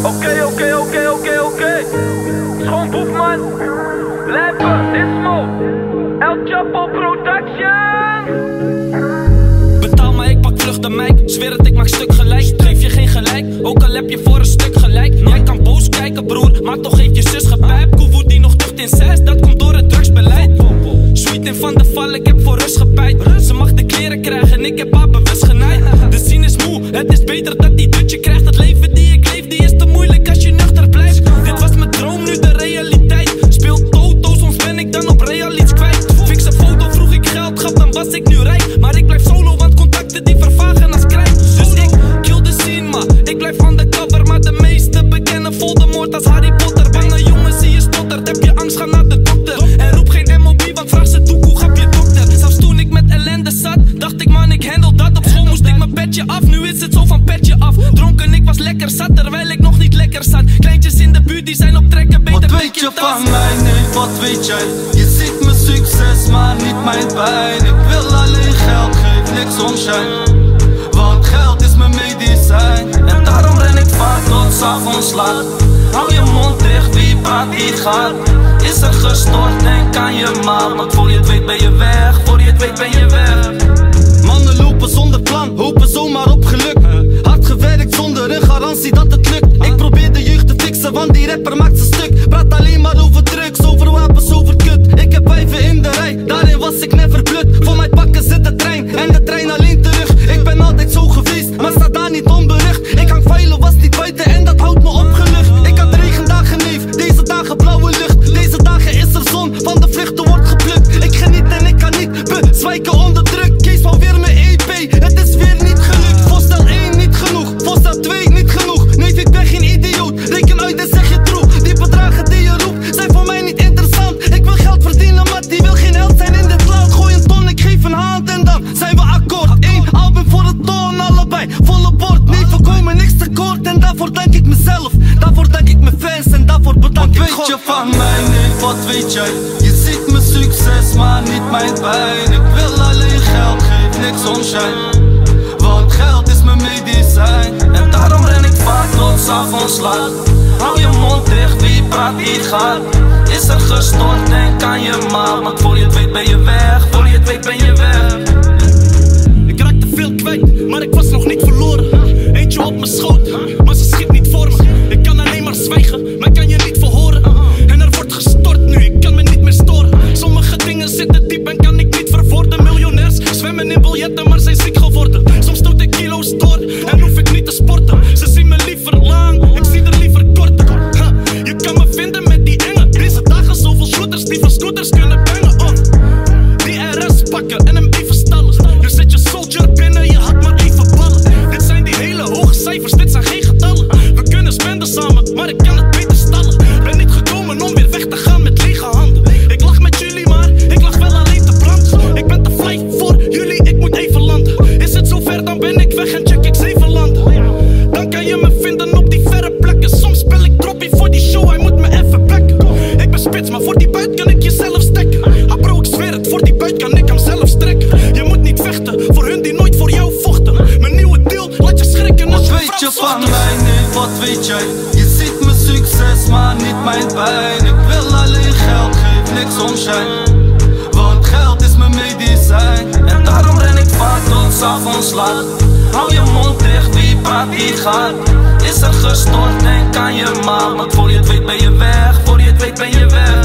Oké. Schoon Boefman, Lepper, Dismo, El Chapo Production. Betaal maar, ik pak vlucht de mic. Zweer het, ik maak stuk gelijk. Geef je geen gelijk, ook al heb je voor een stuk gelijk. Jij kan boos kijken broer, maar toch heeft je zus gepijpt. Koevoe die nog tucht in 6, dat komt door het drugsbeleid. Sweet in Van de Val, ik heb voor rust gepijt. Ze mag de kleren krijgen, ik heb haar bewust genaaid. De scene is moe, het is beter dat die dutje krijgt. Het leven die ik leef, die is te moeilijk als je nuchter blijft. Dit was mijn droom, nu de realiteit. Speel Toto, soms ben ik dan op real iets kwijt. Fix een foto, vroeg ik geld gaf, dan was ik nu rijk. Maar ik blijf solo, want contacten die vervagen als krijt. Dus ik kill de scene, maar ik blijf undercover. Maar de meesten bekennen Voldemort als Harry Potter. Bange jongens, zie je stottert, heb je angst, ga naar de dokter. En roep geen MOB, want vraag ze toe, hoe grap je dokter. Zelfs toen ik met ellende zat, dacht ik man, ik handle dat. Op school moest ik mijn petje af, nu is het zo van petje af. Dronken, ik was lekker zat, terwijl ik nog niet lekker zat. Kleintjes in de buurt, die zijn op trekken, beter wat weet je van mij, nee, wat weet jij? Je ziet mijn succes, maar niet mijn pijn. Ik wil alleen geld, geef niks om shine. Want geld is mijn medicijn. En daarom ren ik vaak tot 's avonds laat. Hou je mond dicht, wie praat, die gaat. Is er gestort, denk aan je ma. Want voor je het weet ben je weg, voor je het weet ben je weg. Mannen lopen zonder plan, hopen zomaar op geluk. Hard gewerkt zonder een garantie dat het lukt. Ik probeer de jeugd te fixen, want die rapper maakt zijn stuk. Praat alleen maar over drugs, over wapens, over kut. Ik heb wijven in de rij, daarin was ik never blut. Voor mij pakken ze de trein, en de trein alleen terug. Ik ben altijd zo geweest, maar sta daar niet onberucht. Ik hang veilig, was niet buiten en dat houdt me opgelucht. Ik had regendagen neef, deze dagen blauwe lucht. Deze dagen is er zon, van de vluchten wordt geplukt. Ik geniet en ik kan niet bezwijken onder druk. Kees van weer mijn EP, het is weer niet gelukt. Voorstel 1 niet genoeg, voorstel 2 niet genoeg. Neef, ik ben geen idioot, reken uit en zeg je troep. Die bedragen die je roept, zijn voor mij niet interessant. Ik wil geld verdienen, maar die wil geen held zijn in dit land. Gooi een ton, ik geef een hand en dan zijn we akkoord. 1 album voor de toon, allebei volle bord. Nee, we komen niks tekort en daarvoor dank ik mezelf. Daarvoor dank ik mijn fans en daarvoor bedank ik God. Wat weet je van mij, nee, wat weet jij? Je ziet mijn succes, maar niet mijn pijn. Ik wil alleen geld, geef niks om shine. Want geld is mijn medicijn. En daarom ren ik vaak tot 's avonds laat. Hou je mond dicht, wie praat, die gaat. Is er gestort, denk aan je ma. Want voor je het weet ben je weg, voor je het weet ben je weg. Ik raakte veel kwijt, maar ik was nog niet verloren. Eentje op mijn schoot, maar ze schiet niet voor me. Ik kan alleen maar zwijgen, maar kan je niet verhoren. En er wordt gestort nu, ik kan me niet meer storen. Sommige dingen zitten diep en kan ik niet verwoorden. Miljonairs zwemmen in biljetten, maar zijn ziek geworden. Soms stoot ik kilo's door en hoef ik niet te sporten. Ze zien me liever lang, ik zie er liever korter. Je kan me vinden met die enge. Deze dagen zoveel shooters die van scooters kunnen bangen. Die RS pakken en hem even stallen. Nu zet je soldier binnen, je had maar even ballen. Dit zijn die hele hoge cijfers, dit zijn geen getallen. We kunnen spenden samen, maar ik kan het beter stallen. Ben niet gekomen om weer weg te gaan met lege handen. Ik lach met jullie, maar ik lach wel alleen te branden. Ik ben te fly voor jullie, ik moet even landen. Is het zover, dan ben ik weg en check ik 7 landen. Dan kan je me vinden op die verre plekken. Soms spel ik droppie voor die show, hij moet me even plekken. Ik ben spits, maar voor die buit kan ik jezelf stekken. Ah bro, ik zweer het, voor die buit kan ik hem zelf strekken. Je moet niet vechten, voor hun die nooit voor jou vochten. Mijn nieuwe deal, laat je schrikken als je vrouw. Wat weet je van mij, nee, wat weet jij? Je ziet mijn succes, maar niet mijn pijn. Ik wil alleen geld, geef niks om shine. Want geld is mijn medicijn. En daarom ren ik vaak tot 's avonds laat. Hou je mond dicht, wie praat, die gaat. Is er gestort, denk aan je ma. Want voor je het weet ben je weg, voor je het weet ben je weg.